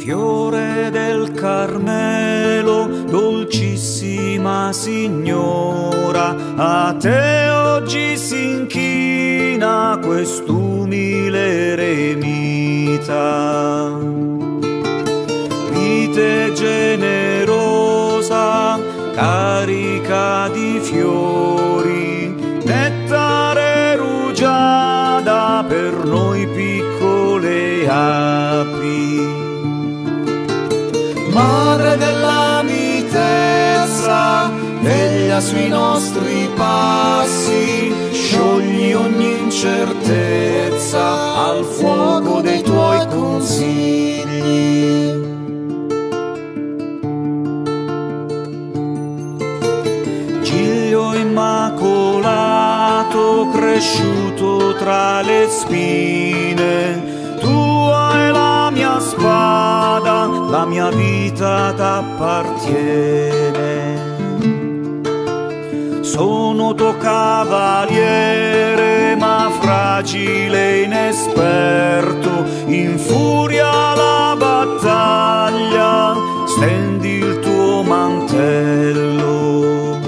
Fiore del Carmelo, dolcissima signora, a te oggi si inchina quest'umile eremita. Vite generosa, carica di fiori, nettare rugiada per noi piccole api. Madre della mitezza, veglia sui nostri passi, sciogli ogni incertezza al fuoco dei tuoi consigli. Giglio immacolato, cresciuto tra le spine, tua è la mia spada, la mia vita t'appartiene. Sono tuo cavaliere, ma fragile e inesperto, infuria la battaglia, stendi il tuo mantello.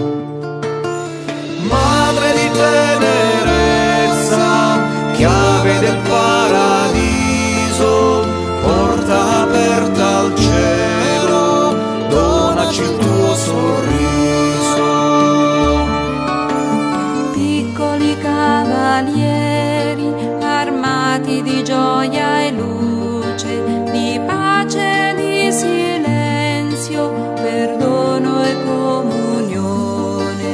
Madre di tenerezza, chiave del paradiso, porta aperta al cielo, donaci il tuo sorriso. Piccoli cavalieri, armati di gioia e luce, di pace e di silenzio, perdono e comunione.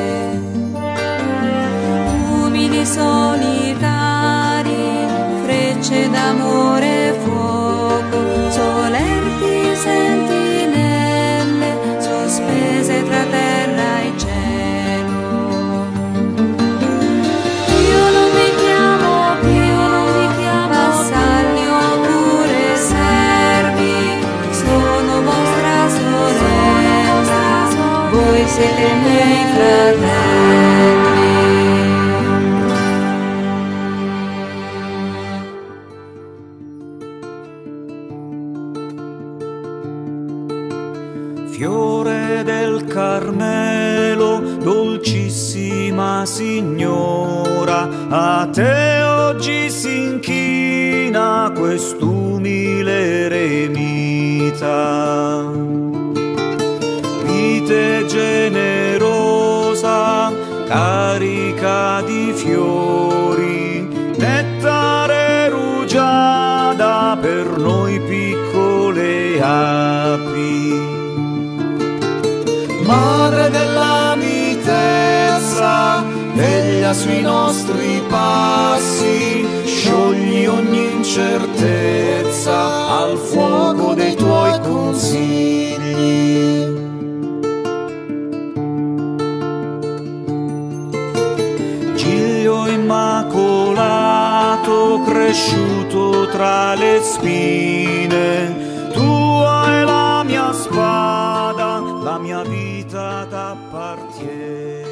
Umili solitari, frecce d'amore e fuoco, solerti sentinelle, sospese tra terra e cielo. Io non vi chiamo vassalli oppure servi, sono vostra sorella, voi siete miei fratelli. Fiore del Carmelo, dolcissima signora, a te oggi si inchina quest'umile eremita. Vite generosa, carica di fiori, nettare rugiada per noi piccole api. Madre della mitezza, veglia sui nostri passi, sciogli ogni incertezza al fuoco dei tuoi consigli. Giglio immacolato, cresciuto tra le spine, tua è la mia spada, la mia vita t'appartiene.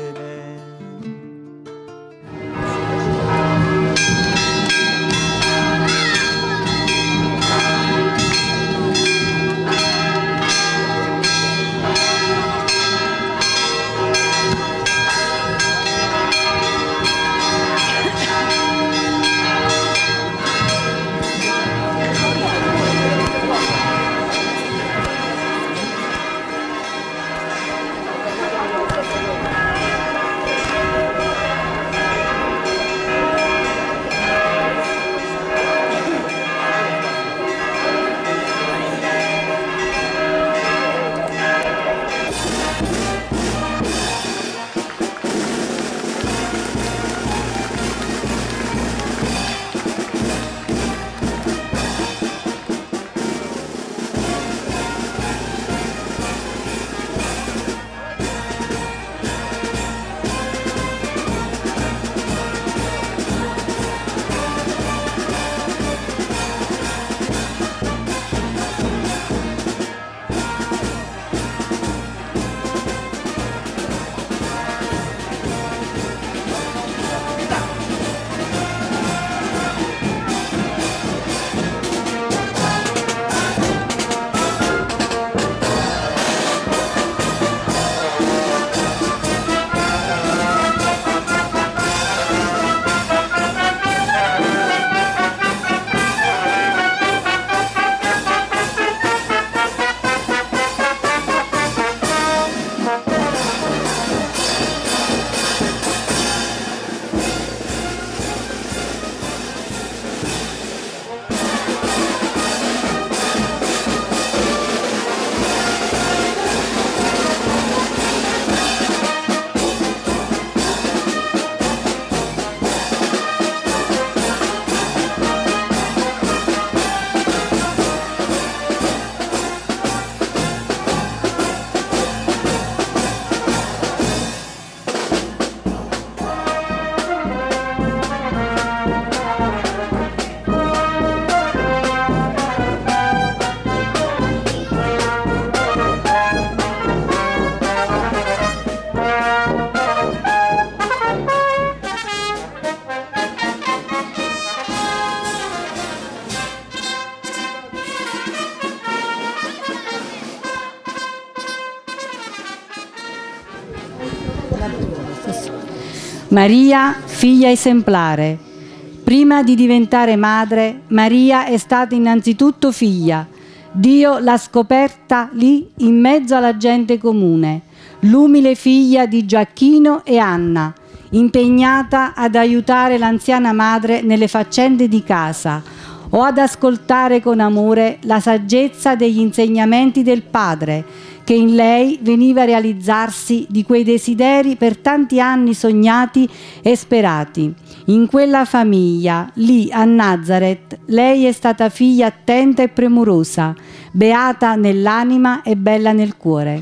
Maria, figlia esemplare. Prima di diventare madre, Maria è stata innanzitutto figlia. Dio l'ha scoperta lì in mezzo alla gente comune, l'umile figlia di Gioacchino e Anna, impegnata ad aiutare l'anziana madre nelle faccende di casa o ad ascoltare con amore la saggezza degli insegnamenti del padre, che in lei veniva a realizzarsi di quei desideri per tanti anni sognati e sperati. In quella famiglia, lì a Nazareth, lei è stata figlia attenta e premurosa, beata nell'anima e bella nel cuore.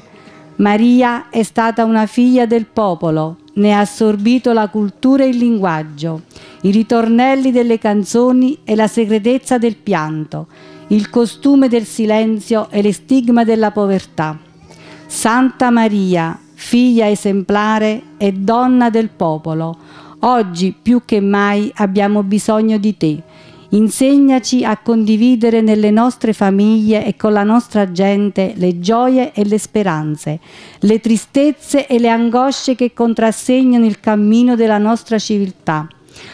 Maria è stata una figlia del popolo, ne ha assorbito la cultura e il linguaggio, i ritornelli delle canzoni e la segretezza del pianto, il costume del silenzio e le stigma della povertà. Santa Maria, figlia esemplare e donna del popolo, oggi più che mai abbiamo bisogno di te. Insegnaci a condividere nelle nostre famiglie e con la nostra gente le gioie e le speranze, le tristezze e le angosce che contrassegnano il cammino della nostra civiltà.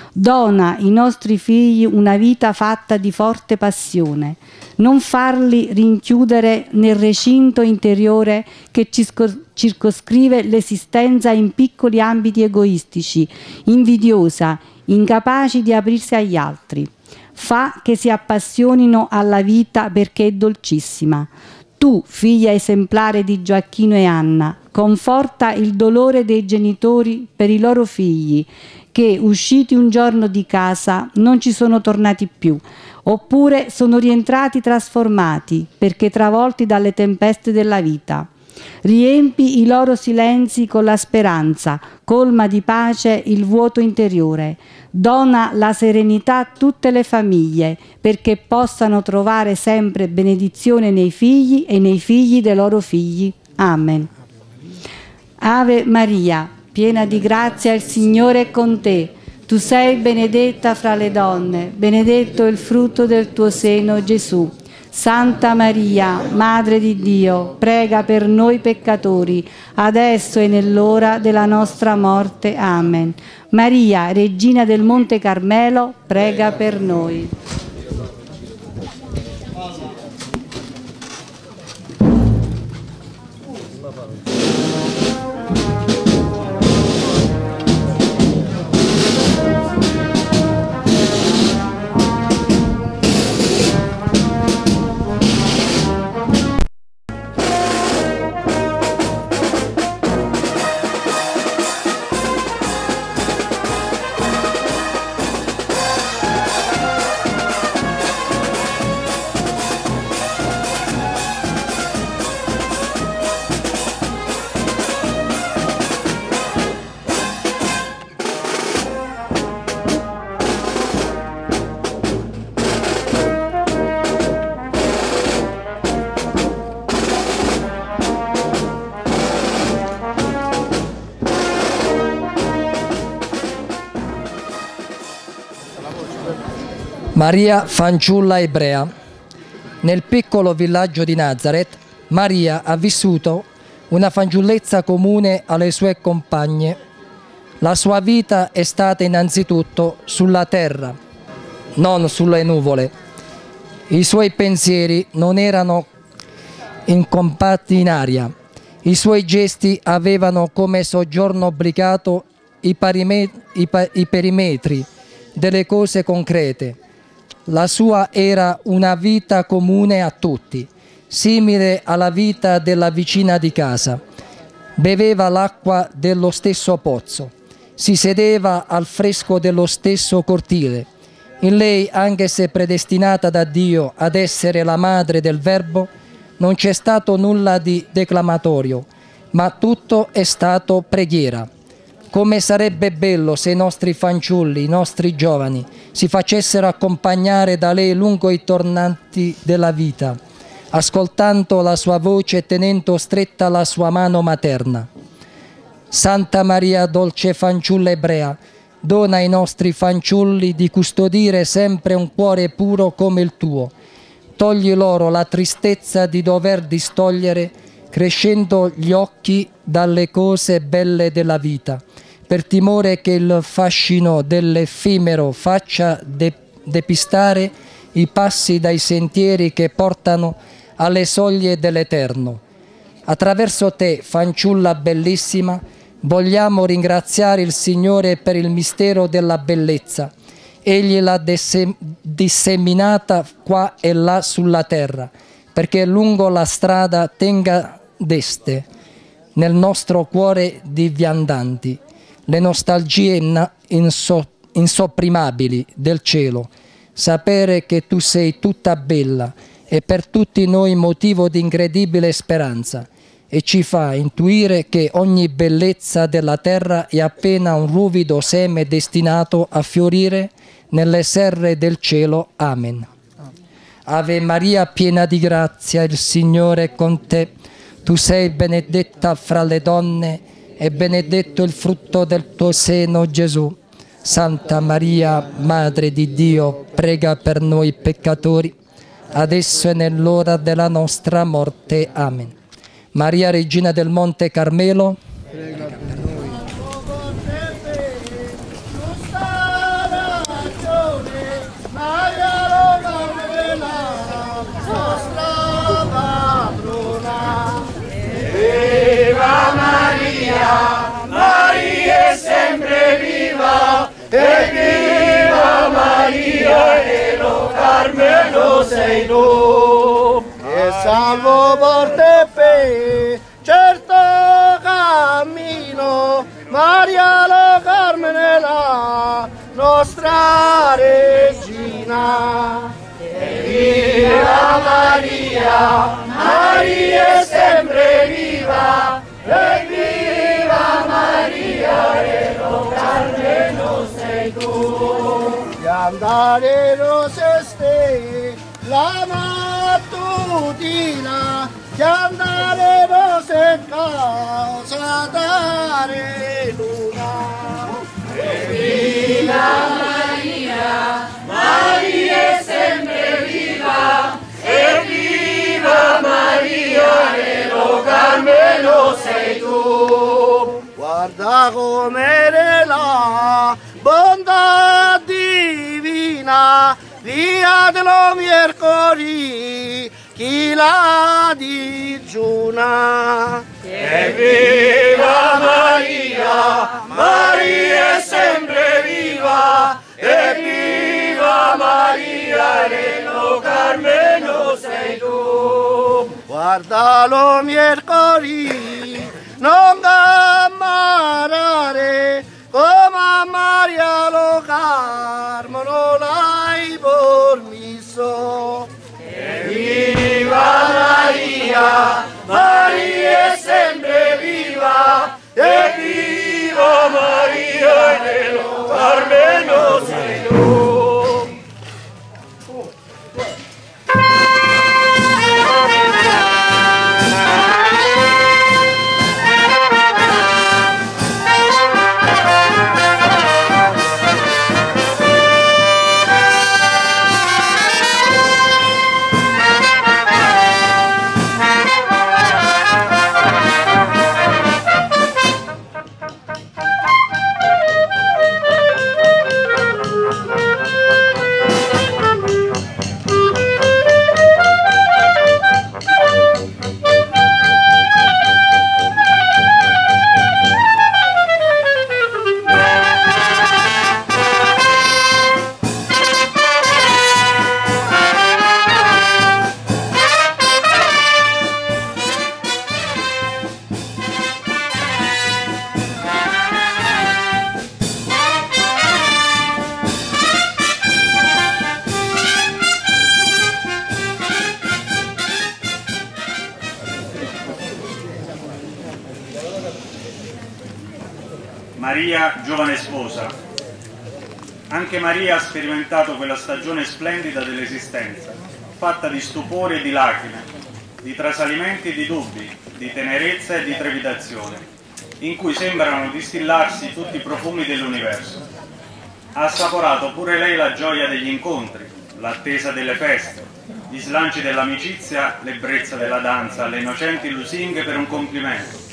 Dona ai nostri figli una vita fatta di forte passione. Non farli rinchiudere nel recinto interiore che circoscrive l'esistenza in piccoli ambiti egoistici, invidiosa, incapaci di aprirsi agli altri. Fa che si appassionino alla vita perché è dolcissima. Tu, figlia esemplare di Gioacchino e Anna, conforta il dolore dei genitori per i loro figli che, usciti un giorno di casa, non ci sono tornati più, oppure sono rientrati trasformati perché travolti dalle tempeste della vita. Riempi i loro silenzi con la speranza, colma di pace il vuoto interiore, dona la serenità a tutte le famiglie perché possano trovare sempre benedizione nei figli e nei figli dei loro figli. Amen. Ave Maria, piena di grazia, il Signore è con te. Tu sei benedetta fra le donne, benedetto il frutto del tuo seno, Gesù. Santa Maria, Madre di Dio, prega per noi peccatori, adesso e nell'ora della nostra morte. Amen. Maria, Regina del Monte Carmelo, prega per noi. Maria, fanciulla ebrea. Nel piccolo villaggio di Nazareth, Maria ha vissuto una fanciullezza comune alle sue compagne. La sua vita è stata innanzitutto sulla terra, non sulle nuvole. I suoi pensieri non erano incompatti in aria. I suoi gesti avevano come soggiorno obbligato i perimetri delle cose concrete. La sua era una vita comune a tutti, simile alla vita della vicina di casa. Beveva l'acqua dello stesso pozzo, si sedeva al fresco dello stesso cortile. In lei, anche se predestinata da Dio ad essere la madre del Verbo, non c'è stato nulla di declamatorio, ma tutto è stato preghiera. Come sarebbe bello se i nostri fanciulli, i nostri giovani, si facessero accompagnare da lei lungo i tornanti della vita, ascoltando la sua voce e tenendo stretta la sua mano materna. Santa Maria, dolce fanciulla ebrea, dona ai nostri fanciulli di custodire sempre un cuore puro come il tuo. Togli loro la tristezza di dover distogliere, crescendo gli occhi dalle cose belle della vita, per timore che il fascino dell'effimero faccia depistare i passi dai sentieri che portano alle soglie dell'Eterno. Attraverso te, fanciulla bellissima, vogliamo ringraziare il Signore per il mistero della bellezza. Egli l'ha disseminata qua e là sulla terra, perché lungo la strada tenga deste nel nostro cuore di viandanti le nostalgie insopprimabili del cielo. Sapere che tu sei tutta bella è per tutti noi motivo di incredibile speranza e ci fa intuire che ogni bellezza della terra è appena un ruvido seme destinato a fiorire nelle serre del cielo. Amen. Ave Maria, piena di grazia, il Signore è con te. Tu sei benedetta fra le donne e benedetto il frutto del tuo seno, Gesù. Santa Maria, Madre di Dio, prega per noi peccatori, adesso e nell'ora della nostra morte. Amen. Maria, Regina del Monte Carmelo, prega per noi. Viva Maria, Maria è sempre viva, e viva Maria, nero Carmelo sei tu. E salvo porte pe, certo cammino, Maria lo Carmela, nostra regina. E viva Maria, Maria è sempre viva, e viva Maria, nero Carmelo sei tu. Di andare roseste, la mattutina, di andare rose casa dare luna. E viva Maria, Maria è sempre viva, e viva Maria, nero Carmelo sei tu. Guarda com'è la bontà divina, via dello mercoledì, chi la digiuna. E viva Maria, Maria è sempre viva, e viva Maria, nero Carmelo sei tu. Guarda lo mercoledì, non ammarare, come a Maria lo Carmo non l'hai permesso. E viva Maria, Maria è sempre viva, e viva Maria, nero Carmelo sei tu. Maria, giovane sposa. Anche Maria ha sperimentato quella stagione splendida dell'esistenza, fatta di stupori e di lacrime, di trasalimenti e di dubbi, di tenerezza e di trepidazione, in cui sembrano distillarsi tutti i profumi dell'universo. Ha assaporato pure lei la gioia degli incontri, l'attesa delle feste, gli slanci dell'amicizia, l'ebbrezza della danza, le innocenti lusinghe per un complimento.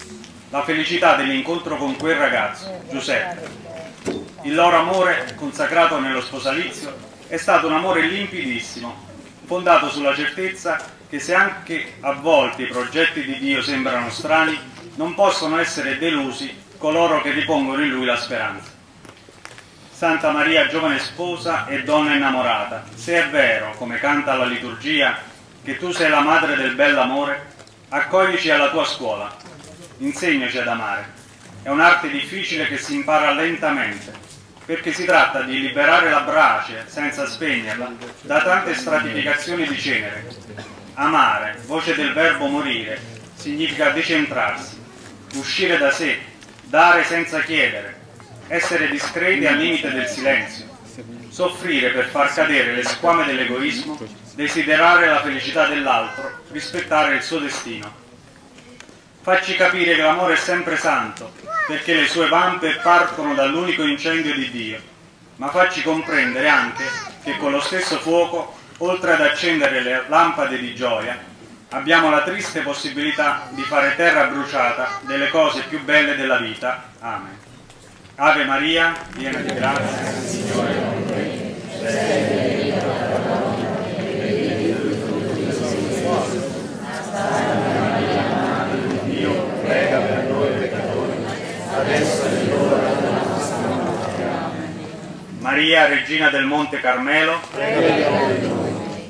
la felicità dell'incontro con quel ragazzo, Giuseppe. Il loro amore, consacrato nello sposalizio, è stato un amore limpidissimo, fondato sulla certezza che se anche a volte i progetti di Dio sembrano strani, non possono essere delusi coloro che ripongono in Lui la speranza. Santa Maria, giovane sposa e donna innamorata, se è vero, come canta la liturgia, che tu sei la madre del bell'amore, accoglici alla tua scuola, insegnaci ad amare. È un'arte difficile che si impara lentamente, perché si tratta di liberare la brace, senza spegnerla, da tante stratificazioni di cenere. Amare, voce del verbo morire, significa decentrarsi, uscire da sé, dare senza chiedere, essere discreti al limite del silenzio, soffrire per far cadere le squame dell'egoismo, desiderare la felicità dell'altro, rispettare il suo destino. Facci capire che l'amore è sempre santo, perché le sue vampe partono dall'unico incendio di Dio, ma facci comprendere anche che con lo stesso fuoco, oltre ad accendere le lampade di gioia, abbiamo la triste possibilità di fare terra bruciata delle cose più belle della vita. Amen. Ave Maria, piena di grazia, il Signore è con te. Sei benedetta tra le donne, e benedetto il frutto di tuo seno. Santa Maria, Madre di Dio, prega per noi peccatori, adesso è l'ora della nostra morte. Amen. Maria, Regina del Monte Carmelo, prega per noi.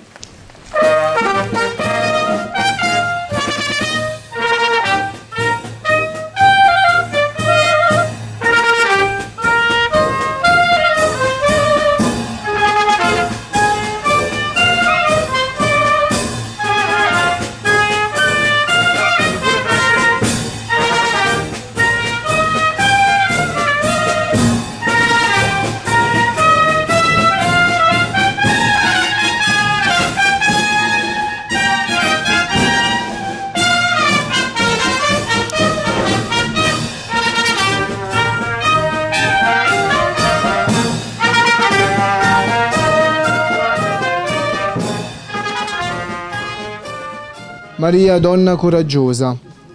Maria, donna coraggiosa.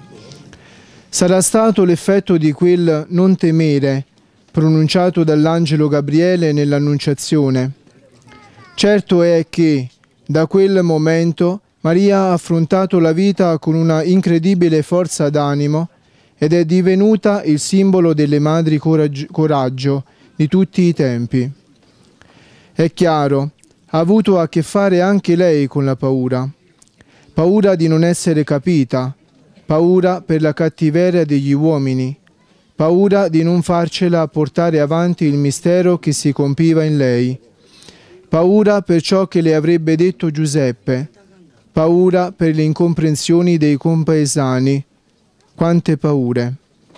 Sarà stato l'effetto di quel non temere pronunciato dall'angelo Gabriele nell'Annunciazione. Certo è che da quel momento Maria ha affrontato la vita con una incredibile forza d'animo ed è divenuta il simbolo delle madri coraggio di tutti i tempi. È chiaro, ha avuto a che fare anche lei con la paura. Paura di non essere capita, paura per la cattiveria degli uomini, paura di non farcela portare avanti il mistero che si compiva in lei, paura per ciò che le avrebbe detto Giuseppe, paura per le incomprensioni dei compaesani. Quante paure!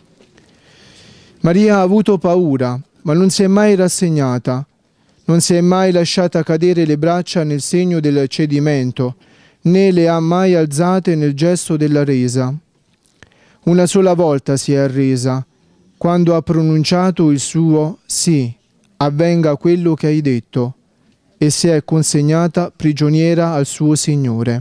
Maria ha avuto paura, ma non si è mai rassegnata, non si è mai lasciata cadere le braccia nel segno del cedimento, né le ha mai alzate nel gesto della resa. Una sola volta si è arresa, quando ha pronunciato il suo «sì, avvenga quello che hai detto», e si è consegnata prigioniera al suo Signore.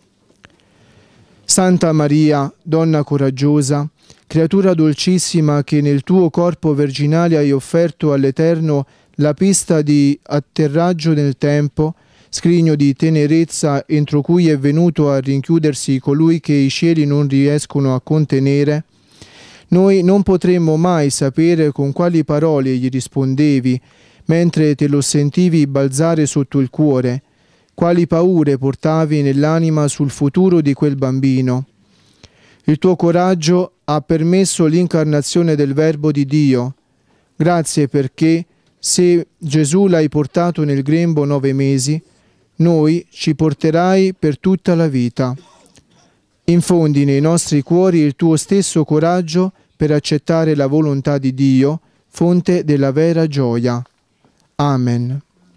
Santa Maria, donna coraggiosa, creatura dolcissima che nel tuo corpo virginale hai offerto all'Eterno la pista di atterraggio nel tempo, scrigno di tenerezza entro cui è venuto a rinchiudersi colui che i cieli non riescono a contenere, noi non potremmo mai sapere con quali parole gli rispondevi mentre te lo sentivi balzare sotto il cuore, quali paure portavi nell'anima sul futuro di quel bambino. Il tuo coraggio ha permesso l'incarnazione del Verbo di Dio. Grazie perché, se Gesù l'hai portato nel grembo 9 mesi, noi ci porterai per tutta la vita. Infondi nei nostri cuori il tuo stesso coraggio per accettare la volontà di Dio, fonte della vera gioia. Amen.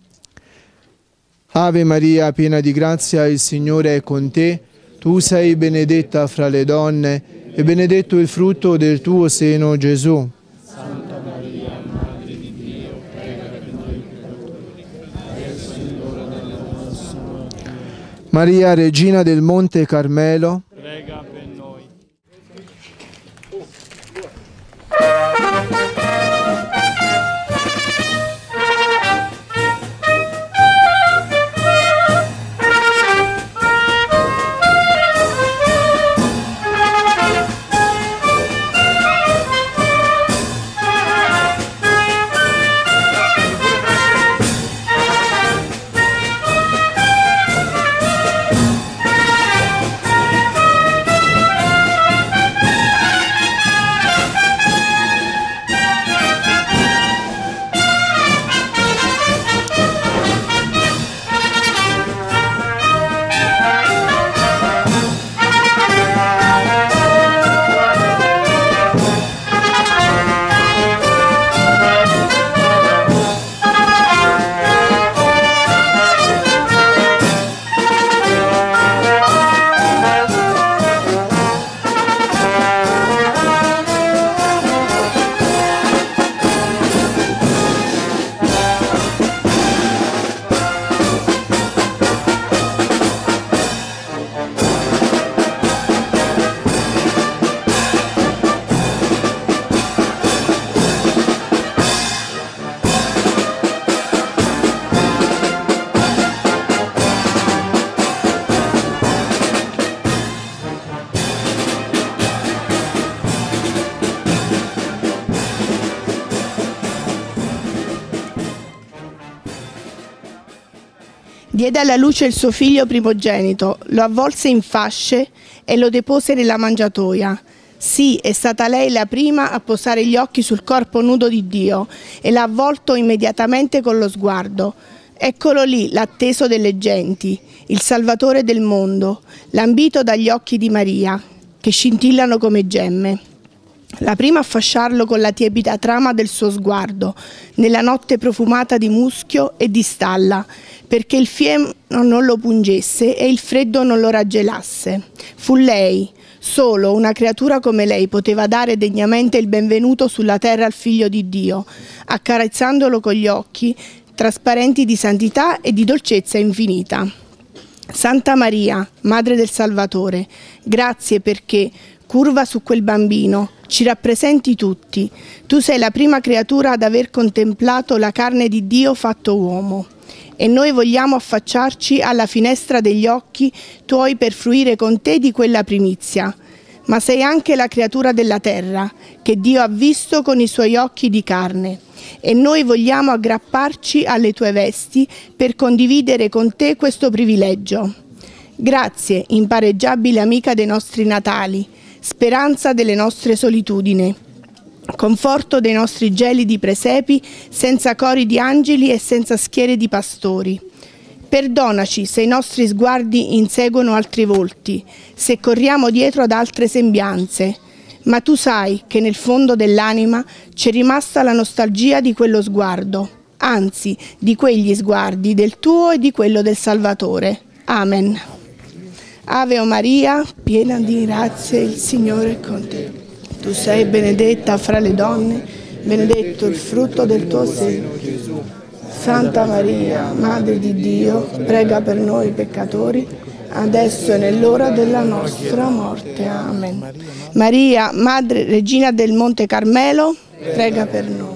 Ave Maria, piena di grazia, il Signore è con te. Tu sei benedetta fra le donne e benedetto il frutto del tuo seno, Gesù. Santa Maria, Madre di Dio, prega per noi peccatori, adesso è l'ora della nostra morte. Maria, Regina del Monte Carmelo, Prega per noi. Diede alla luce il suo figlio primogenito, lo avvolse in fasce e lo depose nella mangiatoia. Sì, è stata lei la prima a posare gli occhi sul corpo nudo di Dio e l'ha avvolto immediatamente con lo sguardo. Eccolo lì, l'atteso delle genti, il Salvatore del mondo, lambito dagli occhi di Maria, che scintillano come gemme. La prima a fasciarlo con la tiepida trama del suo sguardo, nella notte profumata di muschio e di stalla, perché il fieno non lo pungesse e il freddo non lo raggelasse. Fu lei, solo una creatura come lei, poteva dare degnamente il benvenuto sulla terra al Figlio di Dio, accarezzandolo con gli occhi trasparenti di santità e di dolcezza infinita. Santa Maria, Madre del Salvatore, grazie perché, curva su quel bambino, ci rappresenti tutti. Tu sei la prima creatura ad aver contemplato la carne di Dio fatto uomo. E noi vogliamo affacciarci alla finestra degli occhi tuoi per fruire con te di quella primizia. Ma sei anche la creatura della terra, che Dio ha visto con i suoi occhi di carne. E noi vogliamo aggrapparci alle tue vesti per condividere con te questo privilegio. Grazie, impareggiabile amica dei nostri natali, speranza delle nostre solitudini, conforto dei nostri gelidi presepi senza cori di angeli e senza schiere di pastori. Perdonaci se i nostri sguardi inseguono altri volti, se corriamo dietro ad altre sembianze, ma tu sai che nel fondo dell'anima c'è rimasta la nostalgia di quello sguardo, anzi di quegli sguardi, del tuo e di quello del Salvatore. Amen. Ave Maria, piena di grazia, il Signore è con te. Tu sei benedetta fra le donne, benedetto il frutto del tuo seno, Gesù. Santa Maria, Madre di Dio, prega per noi peccatori, adesso e nell'ora della nostra morte. Amen. Maria, Madre, Regina del Monte Carmelo, prega per noi.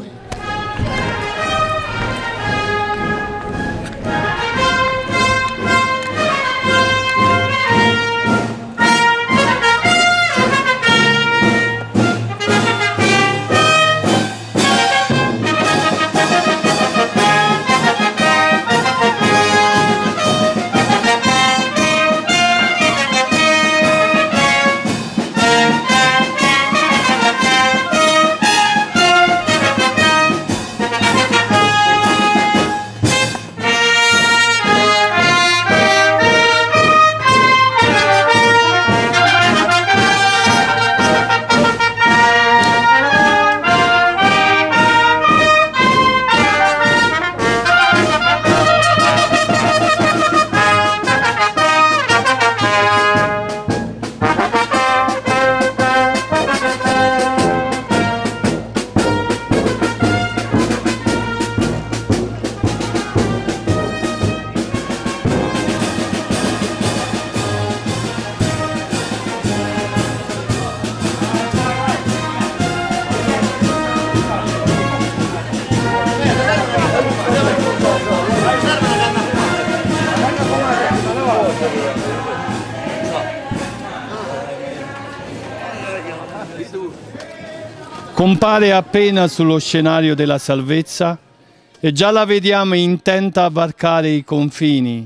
Compare appena sullo scenario della salvezza e già la vediamo intenta a varcare i confini.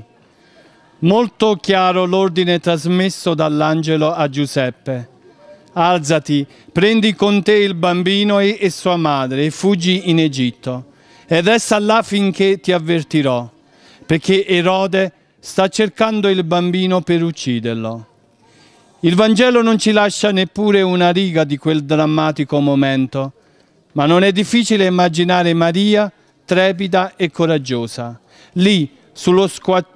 Molto chiaro l'ordine trasmesso dall'angelo a Giuseppe. Alzati, prendi con te il bambino e sua madre e fuggi in Egitto e resta là finché ti avvertirò, perché Erode sta cercando il bambino per ucciderlo. Il Vangelo non ci lascia neppure una riga di quel drammatico momento, ma non è difficile immaginare Maria trepida e coraggiosa, lì sullo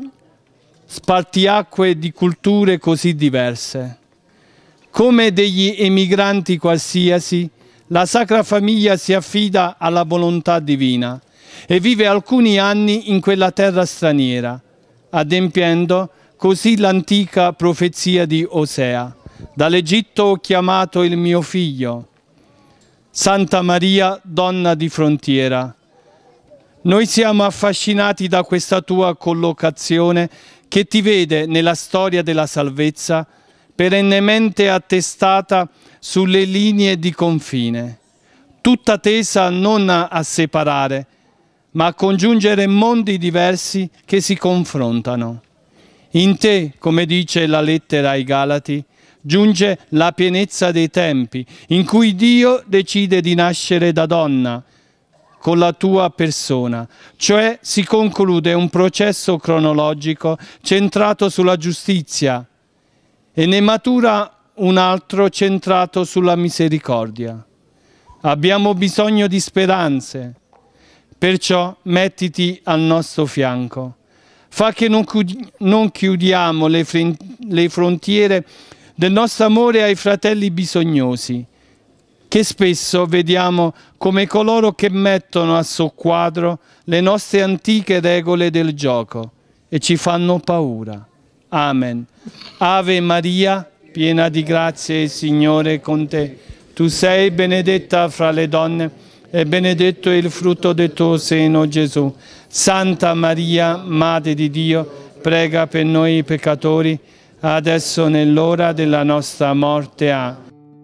spartiacque di culture così diverse. Come degli emigranti qualsiasi, la Sacra Famiglia si affida alla volontà divina e vive alcuni anni in quella terra straniera, adempiendo così l'antica profezia di Osea: dall'Egitto ho chiamato il mio figlio. Santa Maria, donna di frontiera, noi siamo affascinati da questa tua collocazione che ti vede nella storia della salvezza perennemente attestata sulle linee di confine, tutta tesa non a separare, ma a congiungere mondi diversi che si confrontano. In te, come dice la lettera ai Galati, giunge la pienezza dei tempi, in cui Dio decide di nascere da donna con la tua persona, cioè si conclude un processo cronologico centrato sulla giustizia e ne matura un altro centrato sulla misericordia. Abbiamo bisogno di speranze, perciò mettiti al nostro fianco. Fa che non chiudiamo le frontiere del nostro amore ai fratelli bisognosi, che spesso vediamo come coloro che mettono a soqquadro le nostre antiche regole del gioco e ci fanno paura. Amen. Ave Maria, piena di grazia, il Signore è con te. Tu sei benedetta fra le donne e benedetto è il frutto del tuo seno, Gesù. Santa Maria, Madre di Dio, prega per noi peccatori, adesso nell'ora della nostra morte. Amen.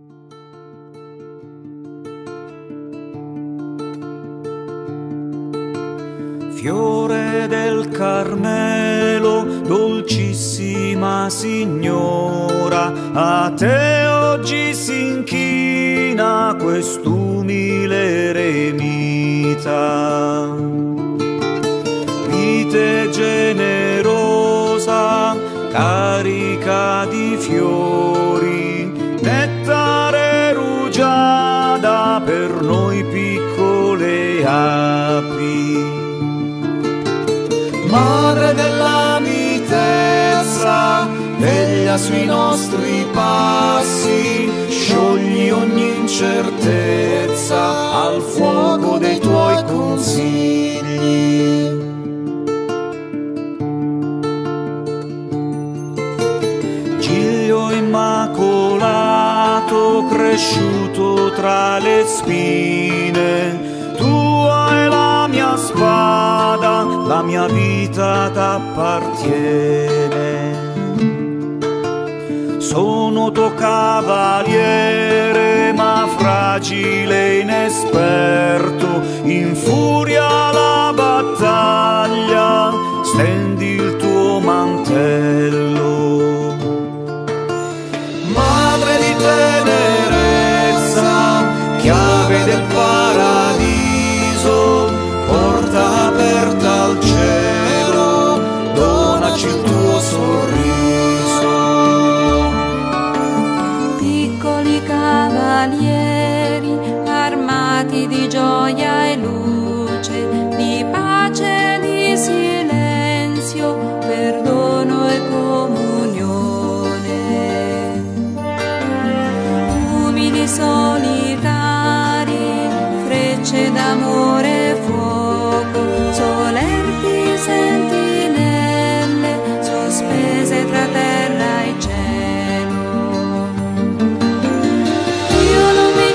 Fiore del Carmelo, dolcissima Signora, a te oggi si inchina quest'umile eremita. Vite generosa, carica di fiori, nettare rugiada per noi piccole api. Madre della mitezza, veglia sui nostri passi, sciogli ogni incertezza al fuoco dei tuoi consigli. Giglio immacolato, cresciuto tra le spine, tua è la mia spada, la mia vita t'appartiene. Sono tuo cavaliere, ma fragile e inesperto, in furia la battaglia, stendi il tuo mantello. Madre di tenerezza, chiave del paradiso, porta aperta al cielo, donaci il tuo sorriso. Piccoli cavalieri, armati di gioia e luce, di pace e di silenzio, perdono e comunione. Umili solitari, frecce d'amore e fuoco, solerti sentinelle, sospese tra terra e cielo. Io non mi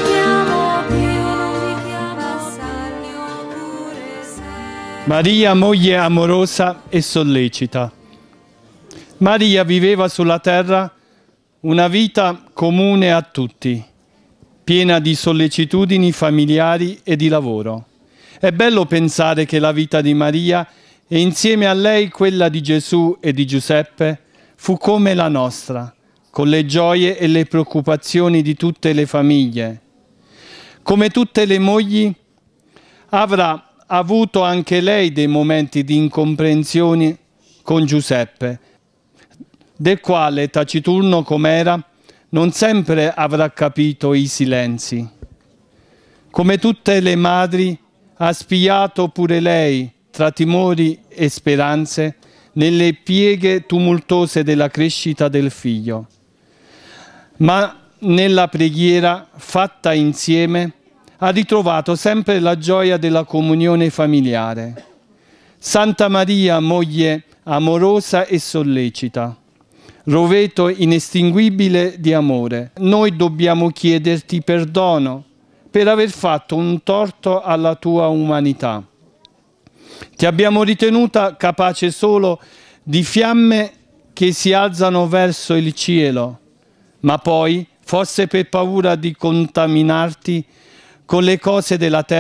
chiamo Vassalio, pure sei. Maria, moglie amorosa e sollecita. Maria viveva sulla terra una vita comune a tutti, piena di sollecitudini familiari e di lavoro. È bello pensare che la vita di Maria e insieme a lei quella di Gesù e di Giuseppe fu come la nostra, con le gioie e le preoccupazioni di tutte le famiglie. Come tutte le mogli, avrà avuto anche lei dei momenti di incomprensione con Giuseppe, del quale, taciturno com'era, non sempre avrà capito i silenzi. Come tutte le madri, ha spiato pure lei, tra timori e speranze, nelle pieghe tumultuose della crescita del figlio. Ma nella preghiera, fatta insieme, ha ritrovato sempre la gioia della comunione familiare. Santa Maria, moglie amorosa e sollecita, roveto inestinguibile di amore, noi dobbiamo chiederti perdono per aver fatto un torto alla tua umanità. Ti abbiamo ritenuta capace solo di fiamme che si alzano verso il cielo, ma poi, forse per paura di contaminarti con le cose della terra,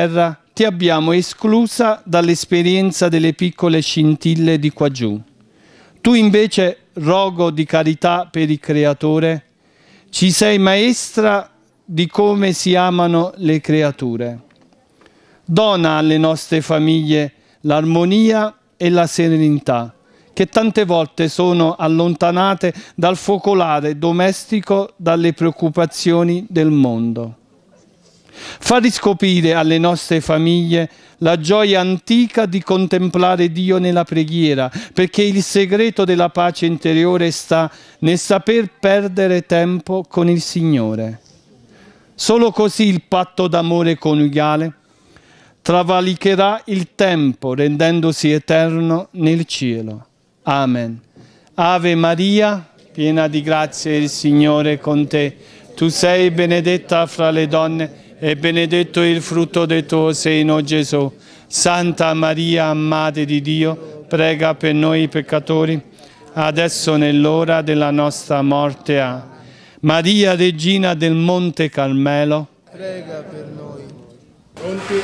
ti abbiamo esclusa dall'esperienza delle piccole scintille di qua giù. Tu invece, rogo di carità per il Creatore, ci sei maestra di come si amano le creature. Dona alle nostre famiglie l'armonia e la serenità, che tante volte sono allontanate dal focolare domestico, dalle preoccupazioni del mondo. Fa riscoprire alle nostre famiglie la gioia antica di contemplare Dio nella preghiera, perché il segreto della pace interiore sta nel saper perdere tempo con il Signore. Solo così il patto d'amore coniugale travalicherà il tempo, rendendosi eterno nel cielo. Amen. Ave Maria, piena di grazia, il Signore è con te. Tu sei benedetta fra le donne e benedetto il frutto del tuo seno, Gesù. Santa Maria, Madre di Dio, prega per noi peccatori, adesso nell'ora della nostra morte. Amen. Maria, Regina del Monte Carmelo, prega per noi. Pronti?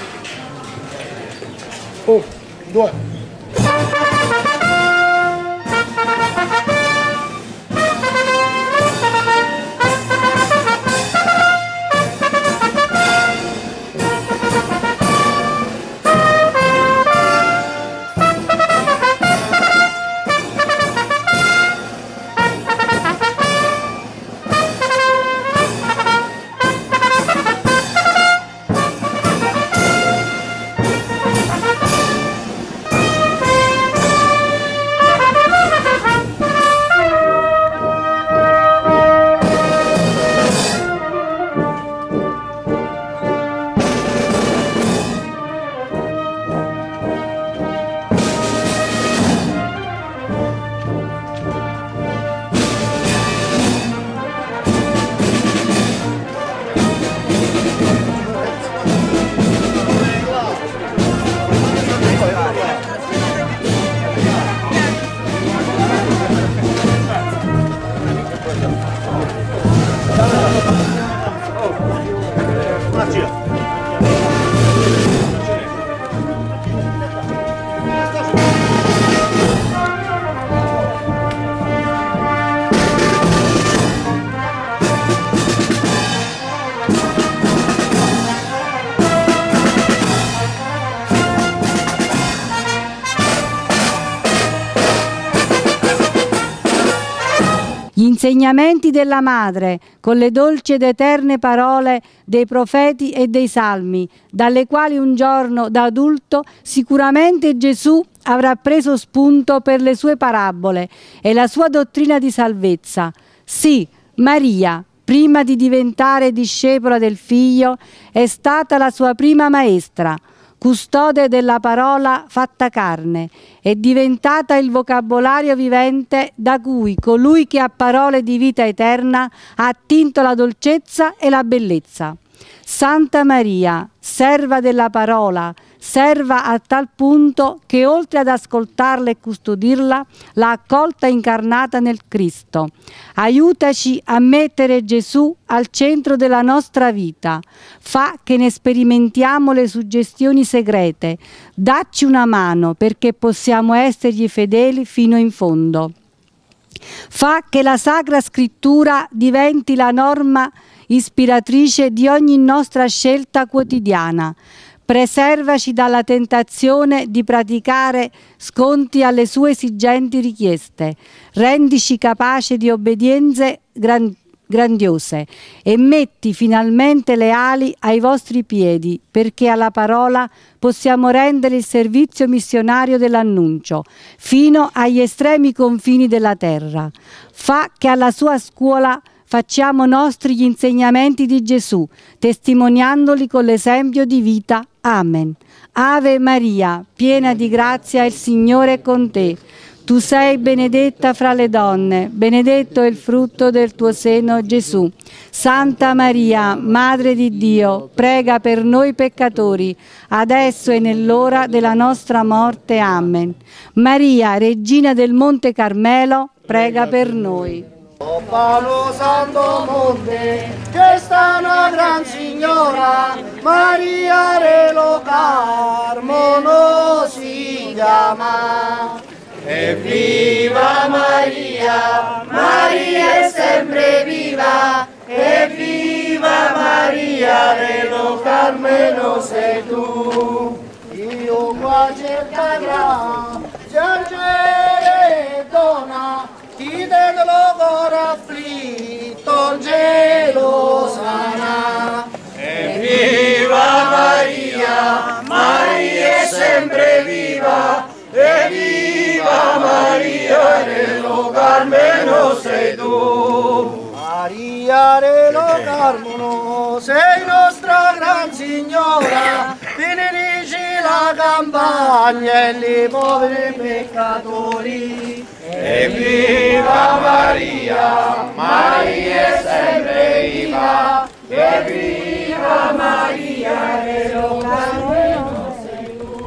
1, 2. Gli insegnamenti della Madre, con le dolci ed eterne parole dei profeti e dei salmi, dalle quali un giorno da adulto sicuramente Gesù avrà preso spunto per le sue parabole e la sua dottrina di salvezza. Sì, Maria, prima di diventare discepola del Figlio, è stata la sua prima maestra, custode della parola fatta carne, è diventata il vocabolario vivente da cui colui che ha parole di vita eterna ha attinto la dolcezza e la bellezza. Santa Maria, serva della parola, serva a tal punto che oltre ad ascoltarla e custodirla, l'ha accolta incarnata nel Cristo. Aiutaci a mettere Gesù al centro della nostra vita, fa che ne sperimentiamo le suggestioni segrete, dacci una mano perché possiamo essergli fedeli fino in fondo. Fa che la Sacra Scrittura diventi la norma ispiratrice di ogni nostra scelta quotidiana. Preservaci dalla tentazione di praticare sconti alle sue esigenti richieste. Rendici capace di obbedienze grandiose e metti finalmente le ali ai vostri piedi, perché alla parola possiamo rendere il servizio missionario dell'annuncio fino agli estremi confini della terra. Fa che alla sua scuola facciamo nostri gli insegnamenti di Gesù, testimoniandoli con l'esempio di vita. Amen. Ave Maria, piena di grazia, il Signore è con te. Tu sei benedetta fra le donne, benedetto è il frutto del tuo seno, Gesù. Santa Maria, Madre di Dio, prega per noi peccatori, adesso e nell'ora della nostra morte. Amen. Maria, Regina del Monte Carmelo, prega per noi. Palo Santo Monte, che sta una gran signora, Maria Re lo Carmono si chiama. Evviva Maria, Maria è sempre viva, evviva Maria Re lo Carmelo sei tu. Io qua cercherò, piangere donna, chi del cuore afflitto il gelo sarà. Evviva Maria, Maria è sempre viva, evviva Maria, Re Carmelo sei tu. Maria Re Carmelo sei nostra gran signora, benedici la campagna e i poveri peccatori. Evviva Maria, Maria è sempre viva, evviva Maria, Re Carmelo sei tu.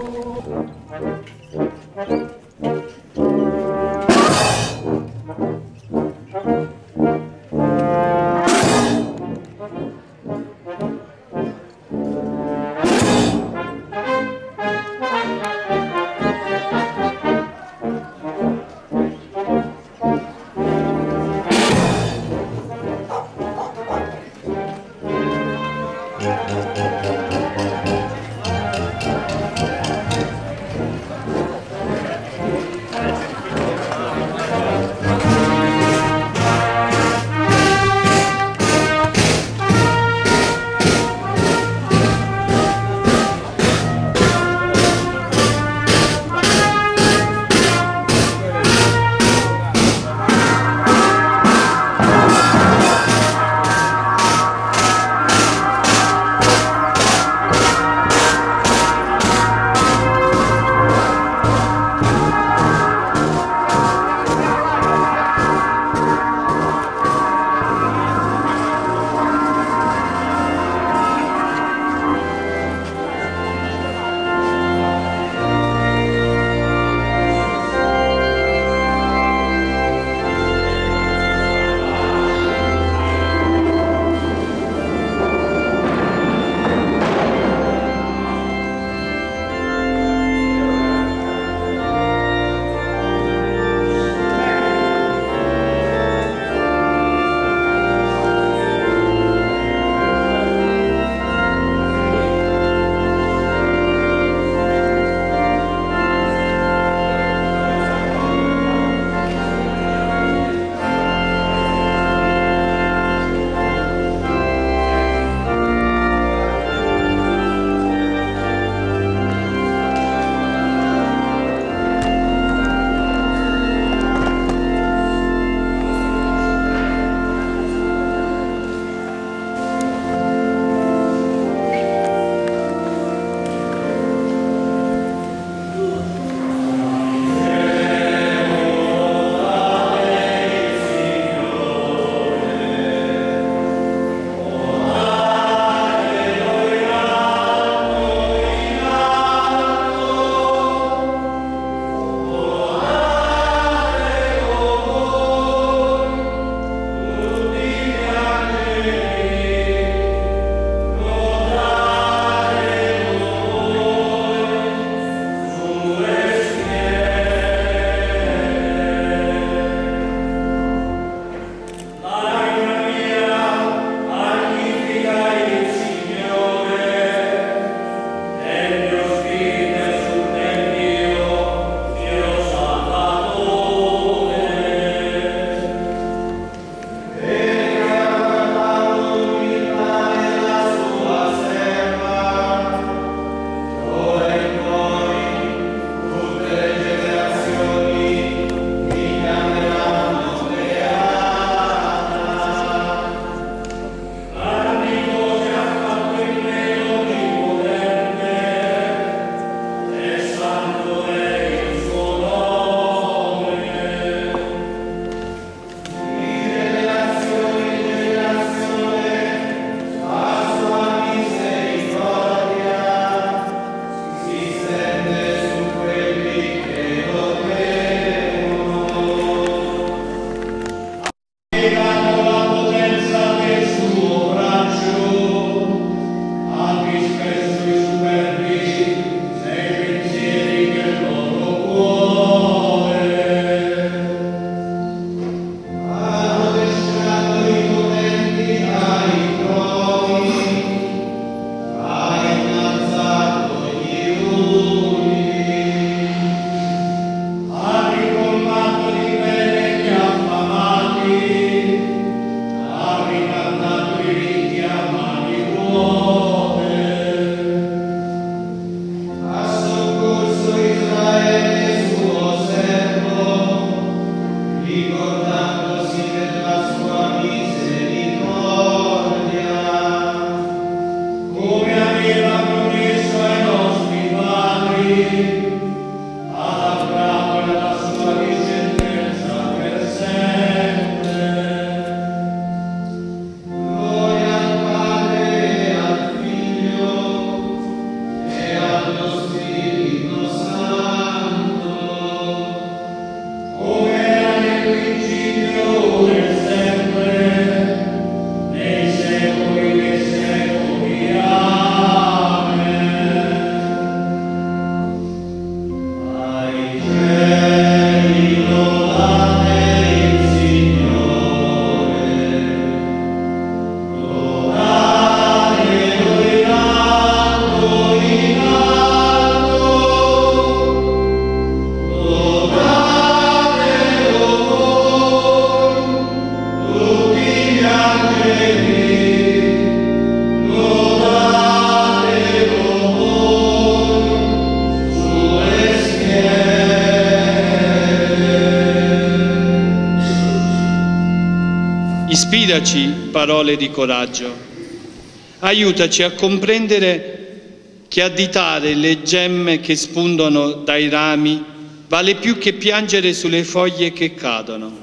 Ispiraci parole di coraggio. Aiutaci a comprendere che additare le gemme che spuntano dai rami vale più che piangere sulle foglie che cadono.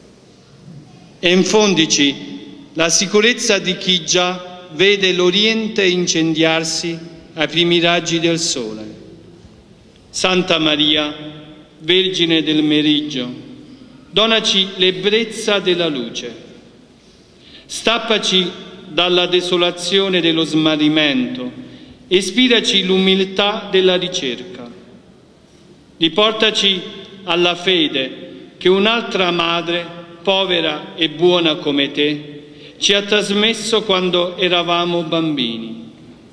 E infondici la sicurezza di chi già vede l'Oriente incendiarsi ai primi raggi del sole. Santa Maria, Vergine del Meriggio, donaci l'ebbrezza della luce. Stappaci dalla desolazione dello smarrimento, ispiraci l'umiltà della ricerca. Riportaci alla fede che un'altra madre, povera e buona come te, ci ha trasmesso quando eravamo bambini.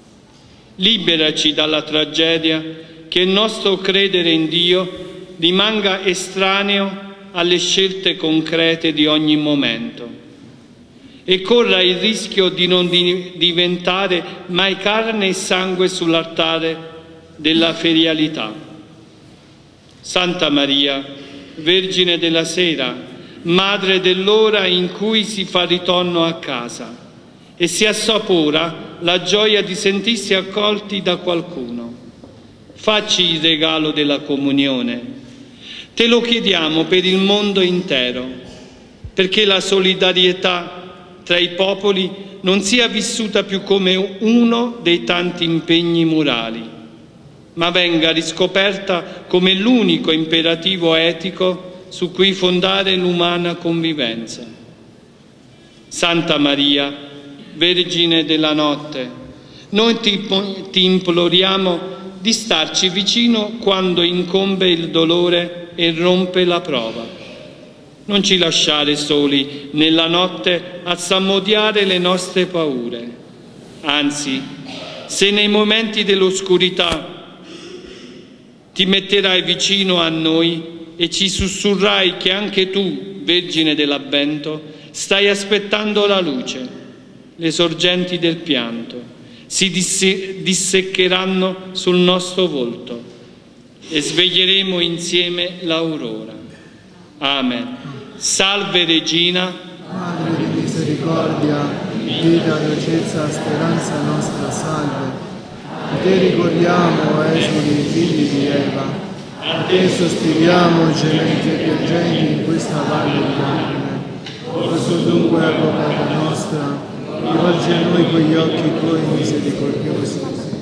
Liberaci dalla tragedia che il nostro credere in Dio rimanga estraneo alle scelte concrete di ogni momento e corra il rischio di non diventare mai carne e sangue sull'altare della ferialità. Santa Maria, Vergine della Sera, Madre dell'ora in cui si fa ritorno a casa e si assapora la gioia di sentirsi accolti da qualcuno. Facci il regalo della comunione. Te lo chiediamo per il mondo intero, perché la solidarietà tra i popoli non sia vissuta più come uno dei tanti impegni morali, ma venga riscoperta come l'unico imperativo etico su cui fondare l'umana convivenza. Santa Maria, Vergine della notte, noi ti imploriamo di starci vicino quando incombe il dolore e rompe la prova. Non ci lasciare soli nella notte a salmodiare le nostre paure. Anzi, se nei momenti dell'oscurità ti metterai vicino a noi e ci sussurrai che anche tu, Vergine dell'Avvento, stai aspettando la luce, le sorgenti del pianto si disseccheranno sul nostro volto e sveglieremo insieme l'aurora. Amen. Salve Regina, Madre di misericordia, vita, dolcezza, speranza nostra, salve. A te ricordiamo, esuli, figli di Eva, a te sospiriamo, gementi e piangenti in questa valle di lacrime. Questo dunque avvocata nostra, rivolgi a noi quegli occhi tuoi misericordiosi.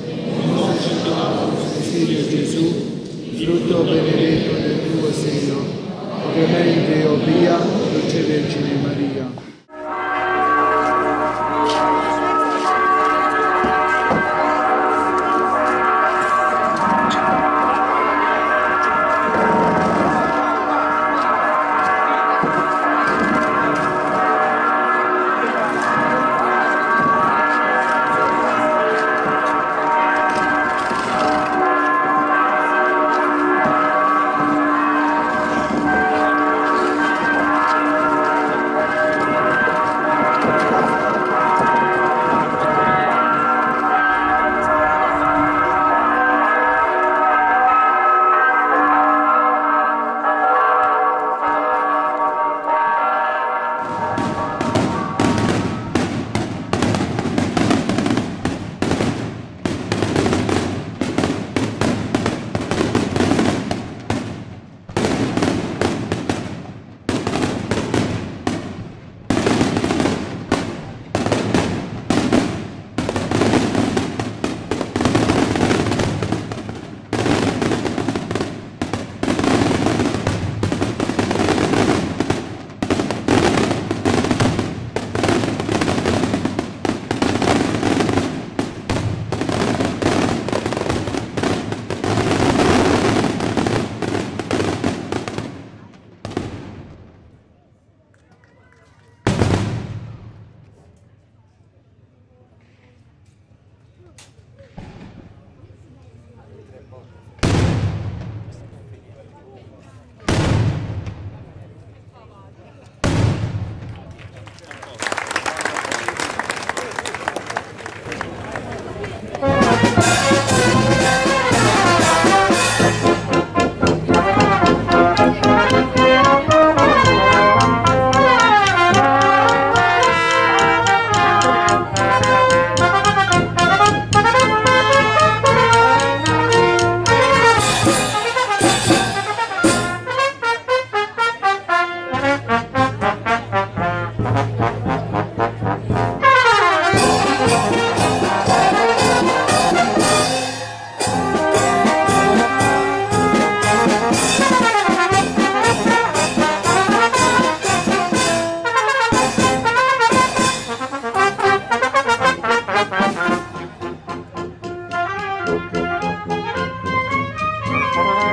Figlio Gesù, frutto benedetto del tuo seno, clemente, o pia, dolce Vergine Maria.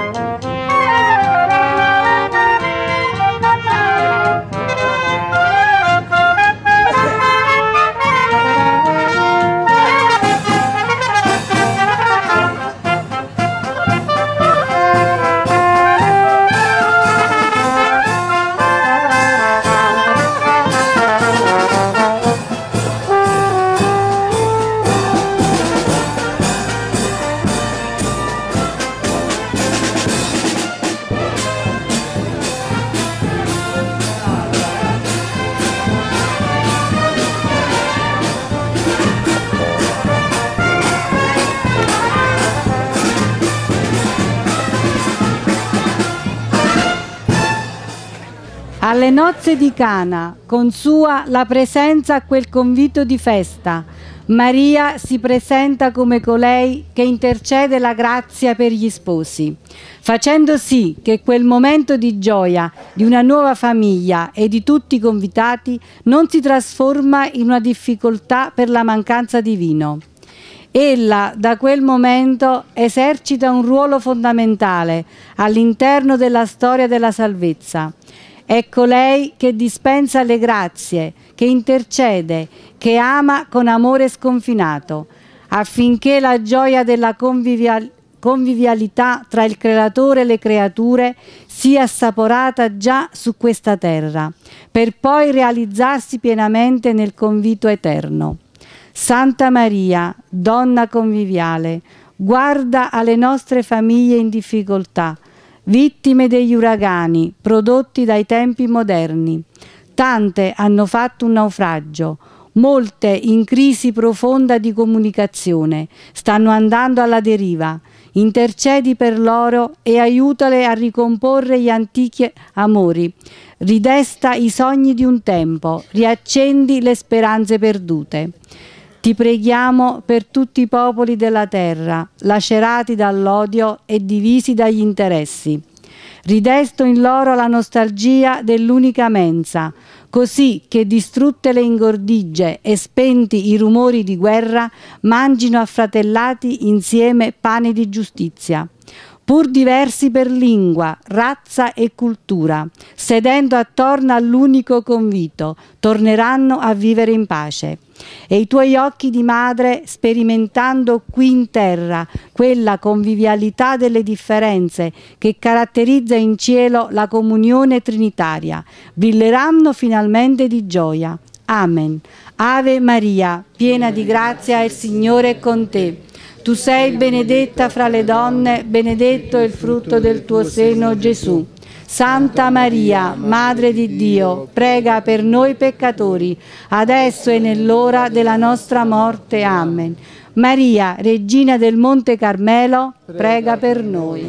Alle nozze di Cana, con sua la presenza a quel convito di festa, Maria si presenta come colei che intercede la grazia per gli sposi, facendo sì che quel momento di gioia di una nuova famiglia e di tutti i convitati non si trasforma in una difficoltà per la mancanza di vino. Ella da quel momento esercita un ruolo fondamentale all'interno della storia della salvezza. È colei che dispensa le grazie, che intercede, che ama con amore sconfinato, affinché la gioia della convivialità tra il Creatore e le creature sia assaporata già su questa terra, per poi realizzarsi pienamente nel convito eterno. Santa Maria, donna conviviale, guarda alle nostre famiglie in difficoltà, vittime degli uragani prodotti dai tempi moderni. Tante hanno fatto un naufragio, molte in crisi profonda di comunicazione, stanno andando alla deriva. Intercedi per loro e aiutale a ricomporre gli antichi amori. Ridesta i sogni di un tempo, riaccendi le speranze perdute. Ti preghiamo per tutti i popoli della terra, lacerati dall'odio e divisi dagli interessi. Ridesto in loro la nostalgia dell'unica mensa, così che distrutte le ingordigie e spenti i rumori di guerra, mangino affratellati insieme pane di giustizia. Pur diversi per lingua, razza e cultura, sedendo attorno all'unico convito, torneranno a vivere in pace. E i tuoi occhi di madre, sperimentando qui in terra quella convivialità delle differenze che caratterizza in cielo la comunione trinitaria, brilleranno finalmente di gioia. Amen. Ave Maria, piena di grazia, il Signore è con te. Tu sei benedetta fra le donne, benedetto è il frutto del tuo seno, Gesù. Santa Maria, Madre di Dio, prega per noi peccatori, adesso e nell'ora della nostra morte. Amen. Maria, Regina del Monte Carmelo, prega per noi.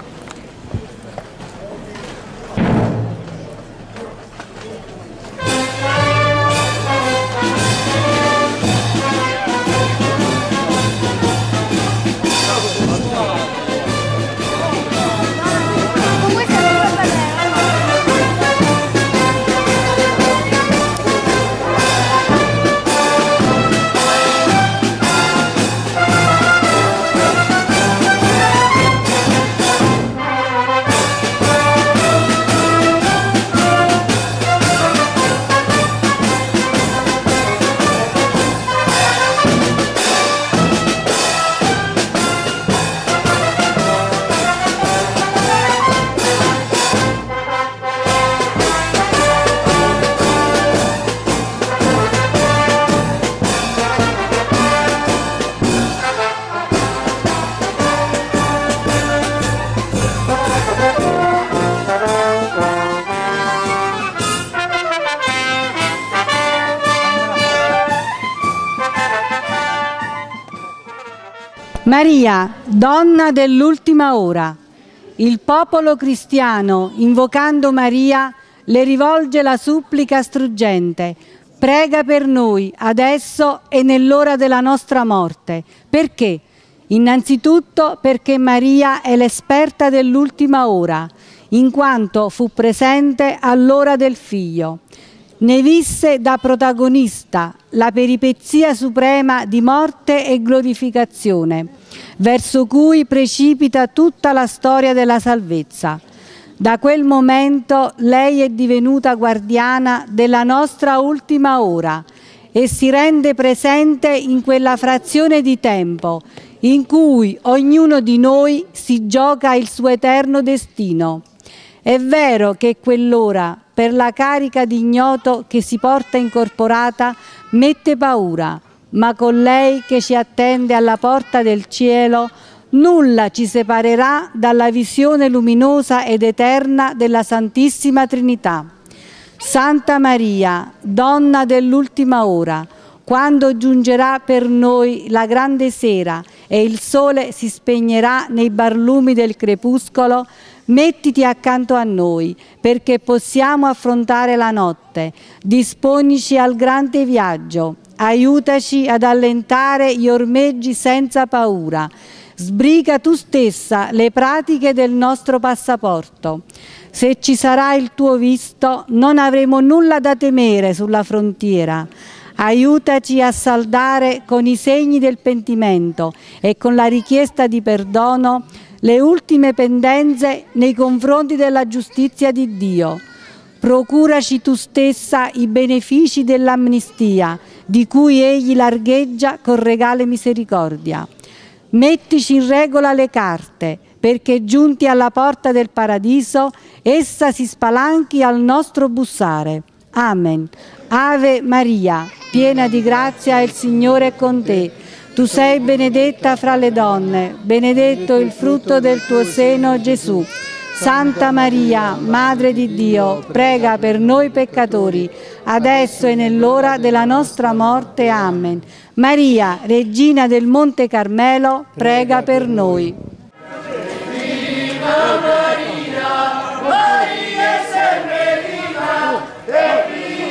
Maria, donna dell'ultima ora. Il popolo cristiano, invocando Maria, le rivolge la supplica struggente: prega per noi, adesso e nell'ora della nostra morte. Perché? Innanzitutto perché Maria è l'esperta dell'ultima ora, in quanto fu presente all'ora del Figlio. Ne visse da protagonista la peripezia suprema di morte e glorificazione, verso cui precipita tutta la storia della salvezza. Da quel momento lei è divenuta guardiana della nostra ultima ora e si rende presente in quella frazione di tempo in cui ognuno di noi si gioca il suo eterno destino. È vero che quell'ora, per la carica di ignoto che si porta incorporata, mette paura, ma con lei che ci attende alla porta del cielo, nulla ci separerà dalla visione luminosa ed eterna della Santissima Trinità. Santa Maria, donna dell'ultima ora, quando giungerà per noi la grande sera e il sole si spegnerà nei barlumi del crepuscolo, mettiti accanto a noi, perché possiamo affrontare la notte. Disponici al grande viaggio, aiutaci ad allentare gli ormeggi senza paura. Sbriga tu stessa le pratiche del nostro passaporto. Se ci sarà il tuo visto, non avremo nulla da temere sulla frontiera. Aiutaci a saldare con i segni del pentimento e con la richiesta di perdono le ultime pendenze nei confronti della giustizia di Dio. Procuraci tu stessa i benefici dell'amnistia, di cui Egli largheggia con regale misericordia. Mettici in regola le carte, perché giunti alla porta del paradiso, essa si spalanchi al nostro bussare. Amen. Ave Maria, piena di grazia, il Signore è con te. Tu sei benedetta fra le donne, benedetto il frutto del tuo seno, Gesù. Santa Maria, Madre di Dio, prega per noi peccatori, adesso e nell'ora della nostra morte. Amen. Maria, Regina del Monte Carmelo, prega per noi. Viva Maria, Maria è sempre viva e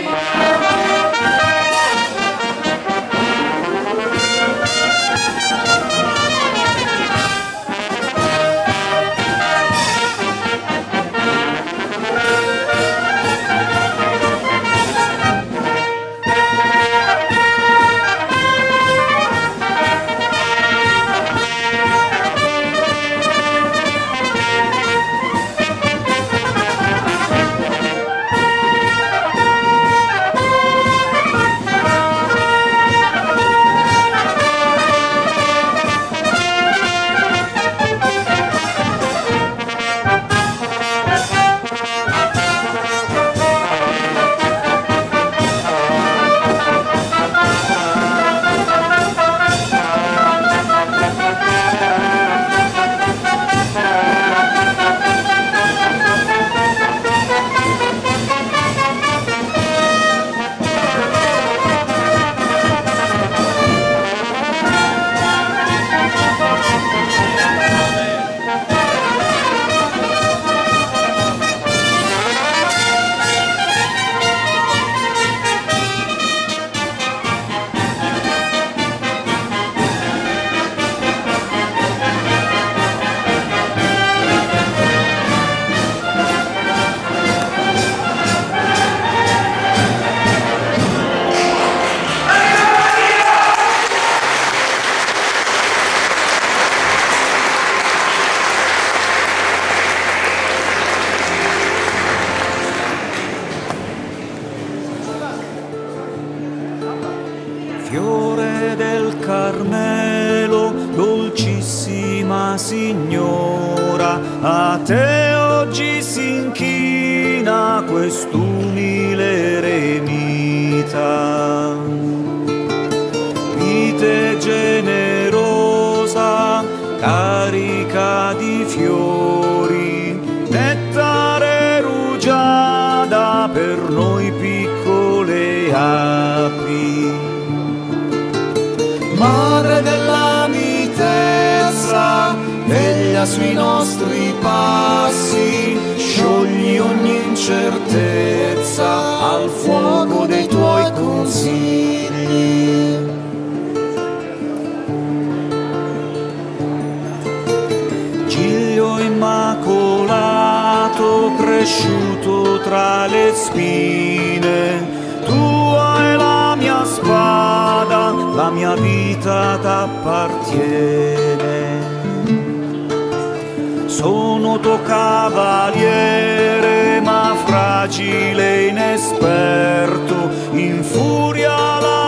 Fiore del Carmelo, dolcissima Signora, a te oggi si inchina quest'umile eremita. Vite generosa, carica di fiori, nettare rugiada per noi piccole api. Madre della mitezza, veglia sui nostri passi, sciogli ogni incertezza al fuoco dei tuoi consigli. Giglio immacolato, cresciuto tra le spine, la mia vita t'appartiene. Sono tuo cavaliere, ma fragile e inesperto, in furia la